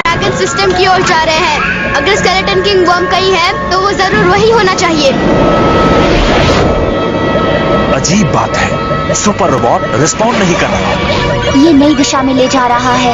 Dragon system की ओर जा रहे हैं। अगर स्केलेटन किंग बम कहीं है तो वो जरूर वही होना चाहिए। अजीब बात है, सुपर रोबोट रिस्पॉन्ड नहीं कर रहा। ये नई दिशा में ले जा रहा है।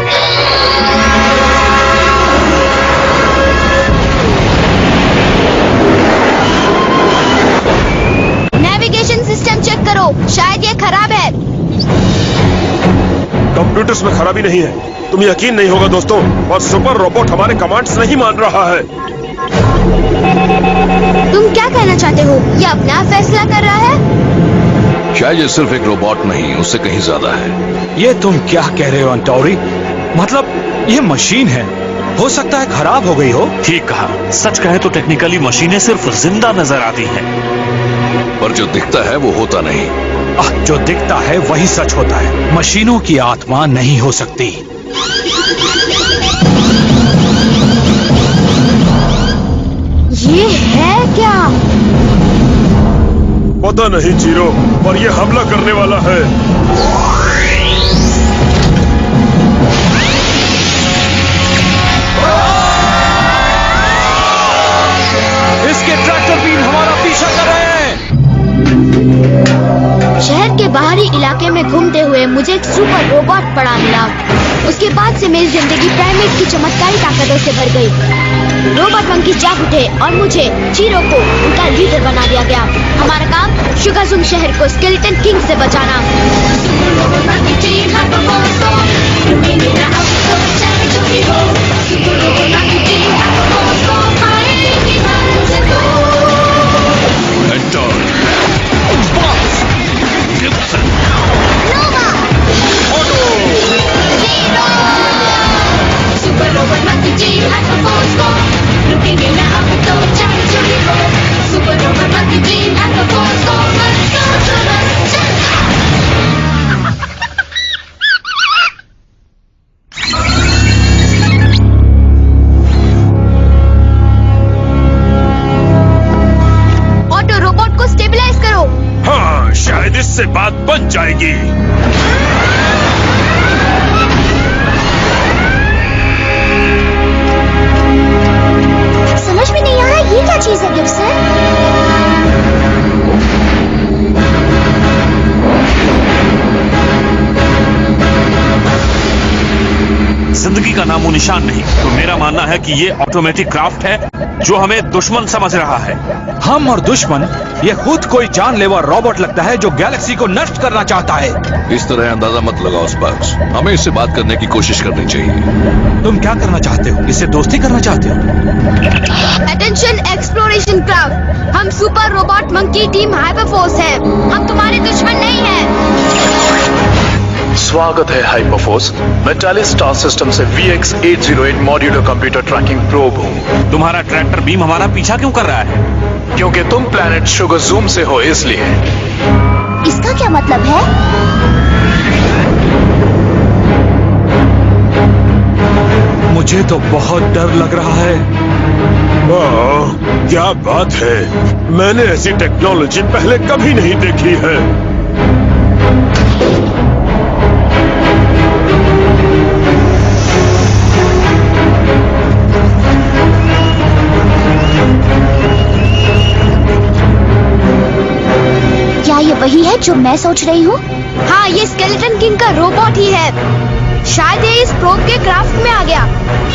नेविगेशन सिस्टम चेक करो, शायद ये खराब है। कंप्यूटर्स में खराबी नहीं है, तुम यकीन नहीं होगा दोस्तों, और सुपर रोबोट हमारे कमांड्स नहीं मान रहा है। तुम क्या कहना चाहते हो? ये अपना फैसला कर रहा है? शायद ये सिर्फ एक रोबोट नहीं, उससे कहीं ज्यादा है। ये तुम क्या कह रहे हो अंटोरी? मतलब ये मशीन है, हो सकता है खराब हो गई हो। ठीक कहा, सच कहे तो टेक्निकली मशीनें सिर्फ जिंदा नजर आती हैं, पर जो दिखता है वो होता नहीं। जो दिखता है वही सच होता है। मशीनों की आत्मा नहीं हो सकती। ये है क्या? पता नहीं जीरो, पर ये हमला करने वाला है। इसके ट्रैक्टर बीम हमारा पीछा कर रहे हैं। शहर के बाहरी इलाके में घूमते हुए मुझे एक सुपर रोबोट पड़ा मिला। उसके बाद से मेरी जिंदगी प्राइमेट की चमत्कारी ताकतों से भर गई। रोबोट मंकी जाग उठे और मुझे चीरो को उनका लीडर बना दिया गया। हमारा काम शुगाज़ूम शहर को स्केलेटन किंग से बचाना। ऑटो रोबोट को स्टेबलाइज करो। हाँ, शायद इससे बात बन जाएगी। समझ में नहीं आ रहा ये क्या चीज है गिब्सन? जिंदगी का नामो निशान नहीं। तो मेरा मानना है कि ये ऑटोमेटिक क्राफ्ट है जो हमें दुश्मन समझ रहा है। हम और दुश्मन, ये खुद कोई जानलेवा रोबोट लगता है जो गैलेक्सी को नष्ट करना चाहता है। इस तरह अंदाजा मत लगाओ स्पार्क्स, हमें इससे बात करने की कोशिश करनी चाहिए। तुम क्या करना चाहते हो? इससे दोस्ती करना चाहते हो? अटेंशन एक्सप्लोरेशन क्राफ्ट, हम super robot monkey team hyperforce हैं। हम तुम्हारे दुश्मन नहीं हैं। स्वागत है हाइपरफोर्स। मैं टैलिस स्टार सिस्टम से VX808 modular computer trekking probe हूँ। तुम्हारा ट्रैक्टर बीम हमारा पीछा क्यों कर रहा है? क्योंकि तुम प्लैनेट शुगाज़ूम से हो, इसलिए। इसका क्या मतलब है? मुझे तो बहुत डर लग रहा है। वाह, क्या बात है, मैंने ऐसी टेक्नोलॉजी पहले कभी नहीं देखी है। क्या ये वही है जो मैं सोच रही हूँ? हाँ, ये स्केलेटन किंग का रोबोट ही है। शायद ये इस प्रोब के क्राफ्ट में आ गया।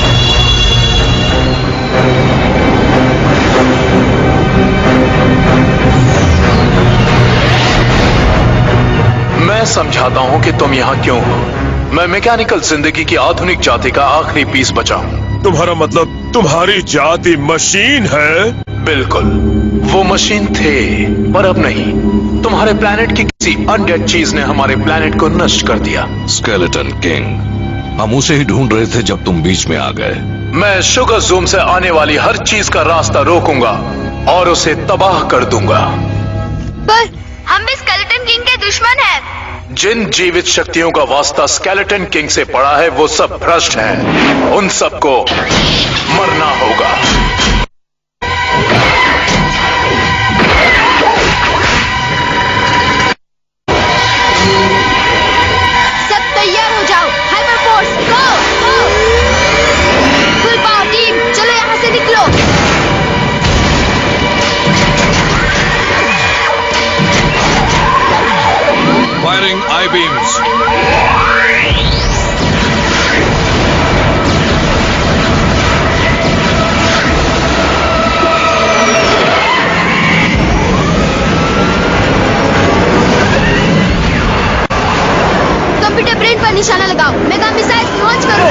मैं समझाता हूँ कि तुम यहाँ क्यों हो। मैं मैकेनिकल जिंदगी की आधुनिक जाति का आखिरी पीस बचा हूँ। तुम्हारा मतलब तुम्हारी जाति मशीन है? बिल्कुल, वो मशीन थे, पर अब नहीं। तुम्हारे प्लैनेट की किसी अनडेड चीज ने हमारे प्लैनेट को नष्ट कर दिया। स्केलेटन किंग, हम उसे ही ढूंढ रहे थे जब तुम बीच में आ गए। मैं शुगाज़ूम से आने वाली हर चीज का रास्ता रोकूंगा और उसे तबाह कर दूंगा। पर हम भी स्केलेटन किंग के दुश्मन हैं। जिन जीवित शक्तियों का वास्ता स्केलेटन किंग से पड़ा है वो सब भ्रष्ट हैं। उन सबको मरना होगा। सब तैयार हो जाओ। Hyperforce, go! Eye beams. Computer brain पर निशाना लगाओ। मेगा मिसाइल लॉन्च करो।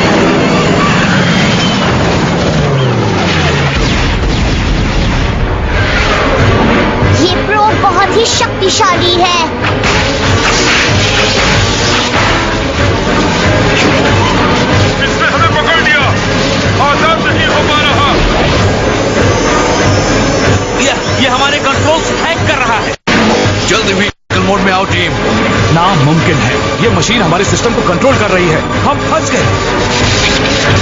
ये प्रोब बहुत ही शक्तिशाली है। इसने हमें पकड़ लिया, आजाद नहीं हो पा रहा। ये हमारे कंट्रोल्स हैक कर रहा है। जल्दी व्हीकल मोड में आओ टीम। नामुमकिन है, ये मशीन हमारे सिस्टम को कंट्रोल कर रही है। हम फंस गए।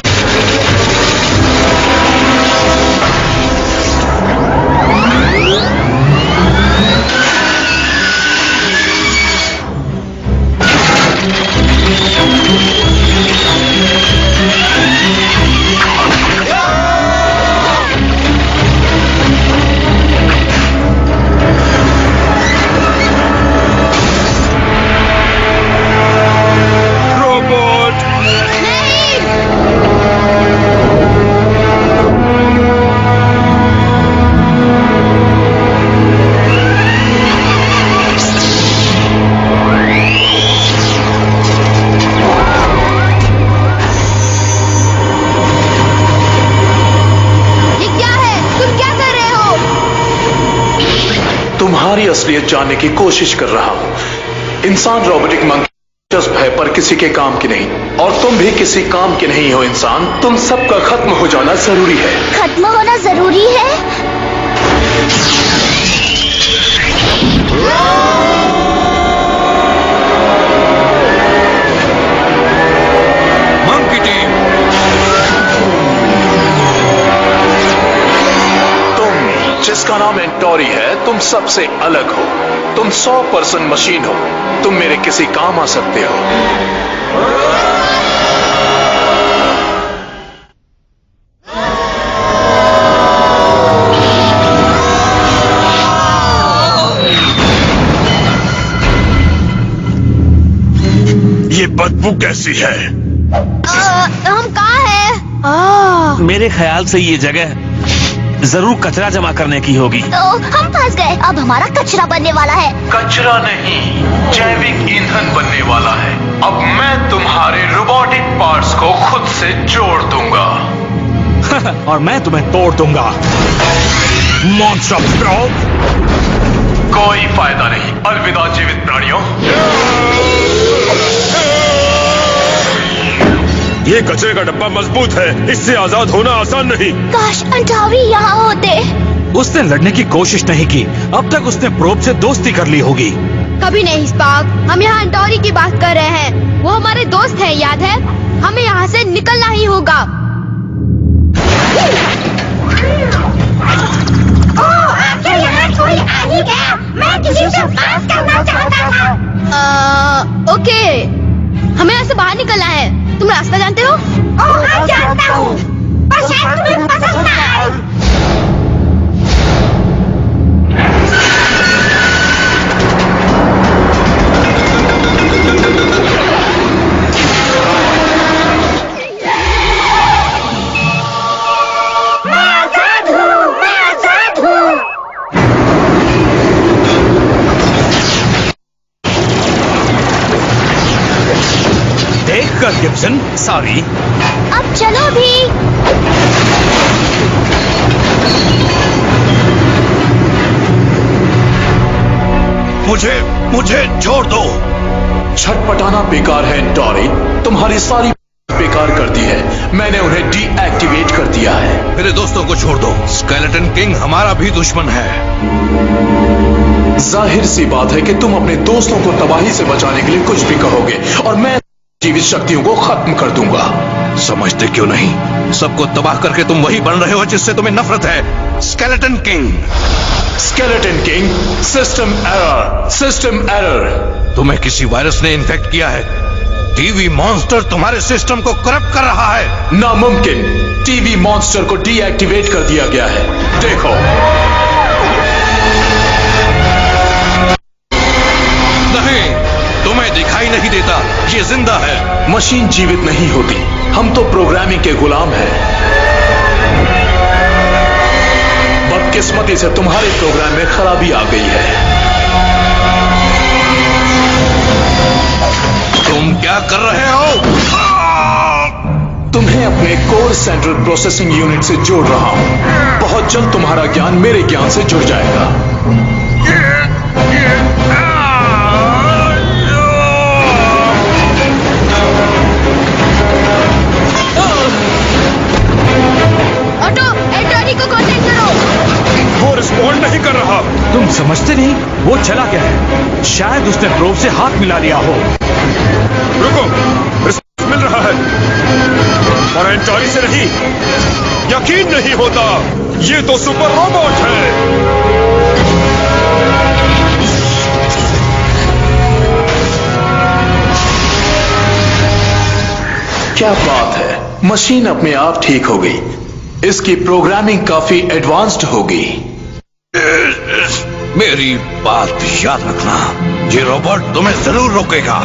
तुम्हारी असलियत जानने की कोशिश कर रहा हूं। इंसान रोबोटिक मंकी जज्ब है पर किसी के काम की नहीं, और तुम भी किसी काम के नहीं हो इंसान। तुम सबका खत्म हो जाना जरूरी है। खत्म होना जरूरी है? मंकी टीम, जिसका नाम एंटोरी है, तुम सबसे अलग हो। तुम 100% मशीन हो। तुम मेरे किसी काम आ सकते हो। ये बदबू कैसी है? हम कहाँ हैं? मेरे ख्याल से ये जगह जरूर कचरा जमा करने की होगी। तो हम फंस गए। अब हमारा कचरा बनने वाला है। कचरा नहीं, जैविक ईंधन बनने वाला है। अब मैं तुम्हारे रोबोटिक पार्ट्स को खुद से जोड़ दूंगा। और मैं तुम्हें तोड़ दूंगा। Monster probe. कोई फायदा नहीं। अलविदा जीवित प्राणियों। ये कचरे का डब्बा मजबूत है, इससे आजाद होना आसान नहीं। काश एंटोरी यहाँ होते। उसने लड़ने की कोशिश नहीं की। अब तक उसने प्रोब से दोस्ती कर ली होगी। कभी नहीं स्पार्क। हम यहाँ एंटोरी की बात कर रहे हैं। वो हमारे दोस्त हैं, याद है? हमें यहाँ से निकलना ही होगा। आपके यहाँ कोई आ ही गया। मैं किसी से बात करना चाहता था। ओके, हमें यहाँ से बाहर निकलना है। तुम रास्ता जानते हो? हाँ जानता हूँ, पर शायद तुम्हें पसंद ना आए। मैं आजाद हूँ, मैं आजाद हूँ। देखकर गिब्सन, सॉरी। अब चलो भी। मुझे छोड़ दो। छटपटाना बेकार है एंटोरी। तुम्हारी सारी बेकार कर दी है। मैंने उन्हें डीएक्टिवेट कर दिया है। मेरे दोस्तों को छोड़ दो। स्केलेटन किंग हमारा भी दुश्मन है। जाहिर सी बात है कि तुम अपने दोस्तों को तबाही से बचाने के लिए कुछ भी कहोगे, और मैं जीवित शक्तियों को खत्म कर दूंगा। समझते क्यों नहीं? सबको तबाह करके तुम वही बन रहे हो जिससे तुम्हें नफरत है। Skeleton king. Skeleton king, system error, system error. तुम्हें किसी वायरस ने इन्फेक्ट किया है। टीवी मॉन्स्टर तुम्हारे सिस्टम को करप्ट कर रहा है। नामुमकिन। टीवी मॉन्स्टर को डीएक्टिवेट कर दिया गया है। देखो। नहीं, दिखाई नहीं देता। ये जिंदा है। मशीन जीवित नहीं होती, हम तो प्रोग्रामिंग के गुलाम हैं। बदकिस्मती से तुम्हारे प्रोग्राम में खराबी आ गई है। तुम क्या कर रहे हो? तुम्हें अपने कोर सेंट्रल प्रोसेसिंग यूनिट से जोड़ रहा हूं। बहुत जल्द तुम्हारा ज्ञान मेरे ज्ञान से जुड़ जाएगा। ऑटो, एंटोनी को कांटेक्ट करो। वो रिस्पॉन्ड नहीं कर रहा। तुम समझते नहीं वो चला गया है। शायद उसने प्रोब से हाथ मिला लिया हो। रुको, रिस्पॉन्स मिल रहा है और एंटोनी से नहीं। यकीन नहीं होता, ये तो सुपर रोबोट है। क्या बात है, मशीन अपने आप ठीक हो गई। इसकी प्रोग्रामिंग काफी एडवांस्ड होगी। मेरी बात याद रखना, ये रोबोट तुम्हें जरूर रोकेगा।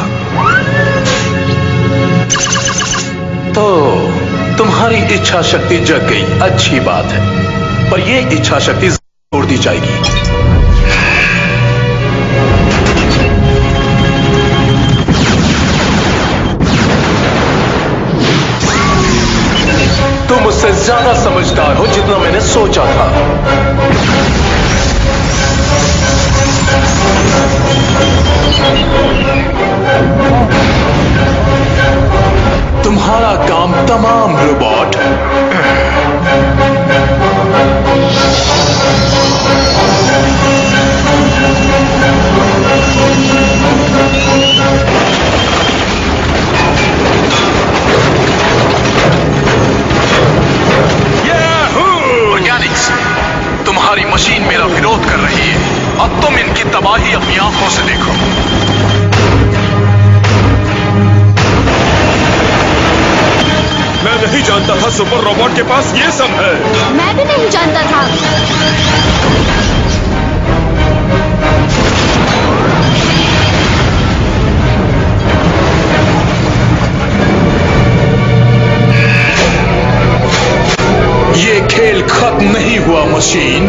तो तुम्हारी इच्छा शक्ति जग गई, अच्छी बात है, पर यह इच्छा शक्ति छोड़ दी जाएगी। तुम मुझसे ज्यादा समझदार हो जितना मैंने सोचा था। तुम्हारा काम तमाम रोबोट। वैज्ञानिक्स, तुम्हारी मशीन मेरा विरोध कर रही है। अब तुम इनकी तबाही अपनी आंखों से देखो। मैं नहीं जानता था सुपर रोबोट के पास ये सब है। मैं भी नहीं जानता था। ये खेल खत्म नहीं हुआ मशीन।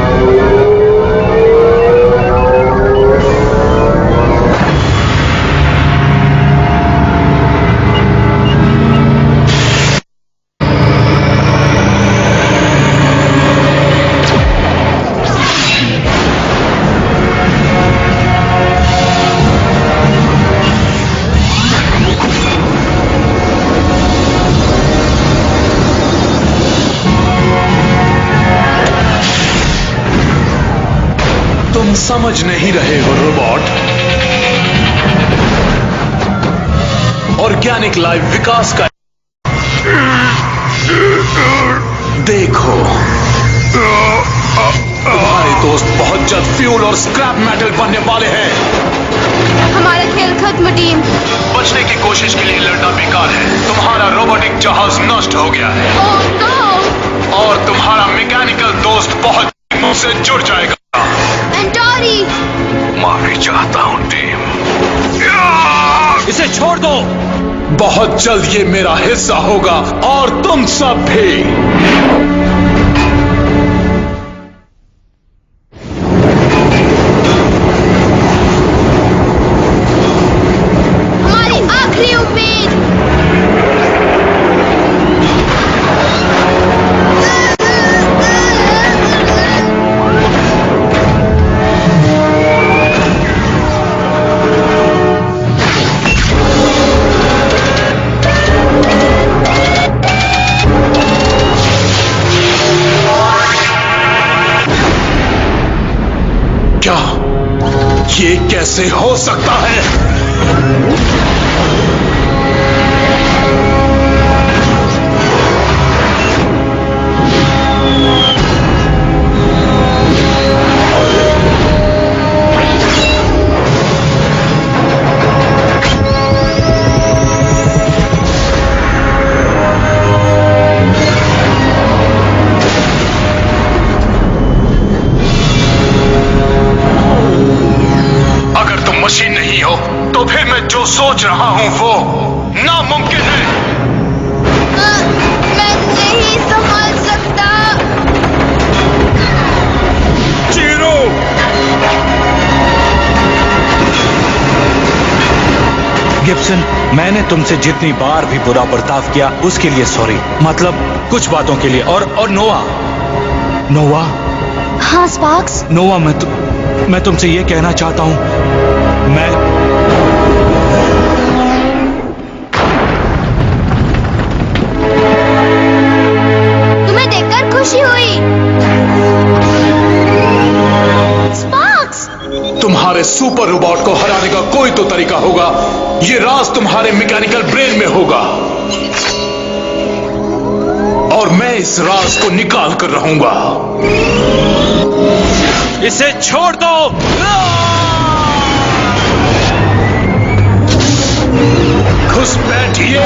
समझ नहीं रहे हो रोबोट। ऑर्गेनिक लाइफ विकास का देखो, तुम्हारे दोस्त बहुत जल्द फ्यूल और स्क्रैप मेटल बनने वाले हैं। हमारा खेल खत्म टीम। बचने की कोशिश के लिए लड़ना बेकार है। तुम्हारा रोबोटिक जहाज नष्ट हो गया है। Oh no! और तुम्हारा मैकेनिकल दोस्त बहुत मुझसे जुड़ जाएगा। एंटोनी! माफी चाहता हूं टीम। इसे छोड़ दो। बहुत जल्द ये मेरा हिस्सा होगा और तुम सब भी। हमारी आखिरी उम्मीद। क्या ये कैसे हो सकता है? गिब्सन, मैंने तुमसे जितनी बार भी बुरा बर्ताव किया उसके लिए सॉरी। मतलब कुछ बातों के लिए। और नोवा। हाँ स्पार्क्स। नोवा, मैं तुमसे ये कहना चाहता हूँ, तुम्हें देखकर खुशी हुई। स्पार्क्स, तुम्हारे सुपर रोबोट को हराने का कोई तो तरीका होगा। ये राज तुम्हारे मैकेनिकल ब्रेन में होगा और मैं इस राज को निकाल कर रहूंगा। इसे छोड़ दो। घुस बैठिए।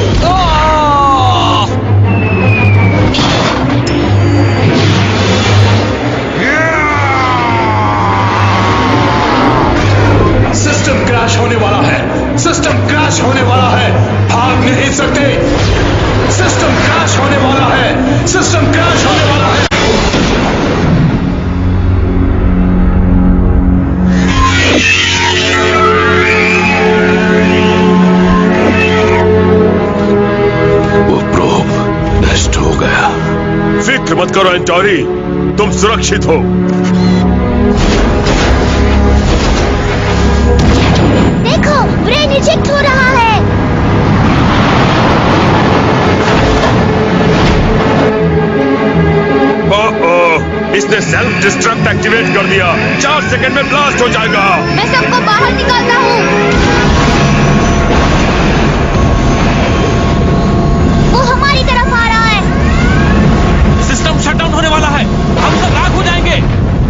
सिस्टम क्रैश होने वाला है। सिस्टम क्रैश होने वाला है। भाग नहीं सकते। सिस्टम क्रैश होने वाला है। सिस्टम क्रैश होने वाला है। वो प्रोब नष्ट हो गया। फिक्र मत करो एंटोरी, तुम सुरक्षित हो। देखो, ब्रेन इजेक्ट हो रहा है। इसने सेल्फ डिस्ट्रक्ट एक्टिवेट कर दिया। 4 सेकंड में ब्लास्ट हो जाएगा। मैं सबको बाहर निकालता हूँ। वो हमारी तरफ आ रहा है। सिस्टम शटडाउन होने वाला है। हम सब राख हो जाएंगे।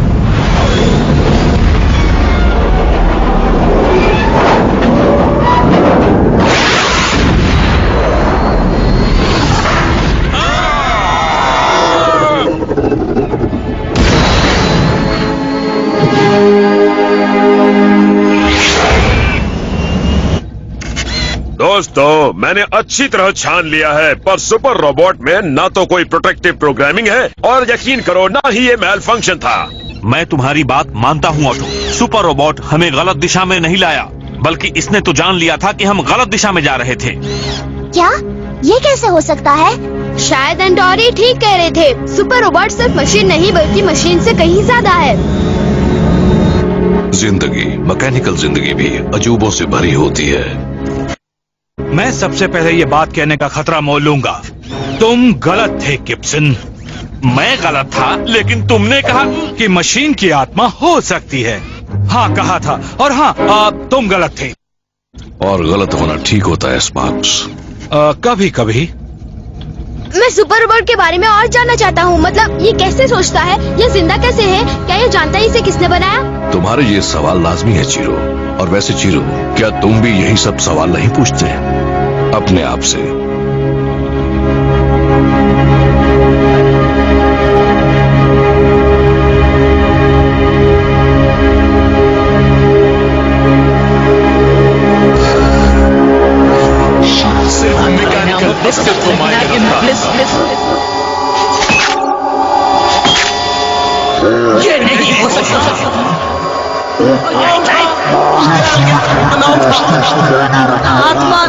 दोस्तों, मैंने अच्छी तरह छान लिया है, पर सुपर रोबोट में ना तो कोई प्रोटेक्टिव प्रोग्रामिंग है और यकीन करो ना ही ये मेल फंक्शन था। मैं तुम्हारी बात मानता हूँ ऑटो। सुपर रोबोट हमें गलत दिशा में नहीं लाया, बल्कि इसने तो जान लिया था कि हम गलत दिशा में जा रहे थे। क्या? ये कैसे हो सकता है? शायद एंटोरी ठीक कह रहे थे। सुपर रोबोट सिर्फ मशीन नहीं बल्कि मशीन से कहीं ज्यादा है। जिंदगी, मैकेनिकल जिंदगी भी अजूबों से भरी होती है। मैं सबसे पहले ये बात कहने का खतरा मोल लूंगा। तुम गलत थे गिब्सन। मैं गलत था, लेकिन तुमने कहा कि मशीन की आत्मा हो सकती है। हाँ कहा था, और हाँ तुम गलत थे। और गलत होना ठीक होता है स्पार्क्स। कभी कभी। मैं सुपर रोबोट के बारे में और जानना चाहता हूँ। मतलब ये कैसे सोचता है? ये जिंदा कैसे है? क्या ये जानता है इसे किसने बनाया? तुम्हारे ये सवाल लाजमी है चीरो। और वैसे चीरो, क्या तुम भी यही सब सवाल नहीं पूछते अपने आप से? सिर्फ मैकेनिकल अस्तित्व मायने ये नहीं हो सकता। आत्मा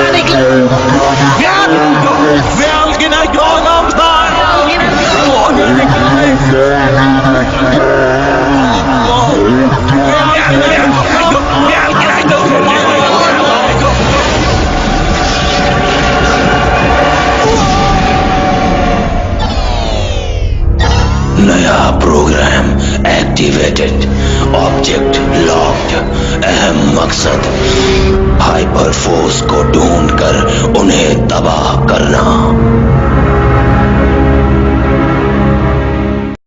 नया प्रोग्राम एक्टिवेटेड, ऑब्जेक्ट लॉक्ड। अहम मकसद हाइपर फोर्स को ढूंढकर उन्हें तबाह करना।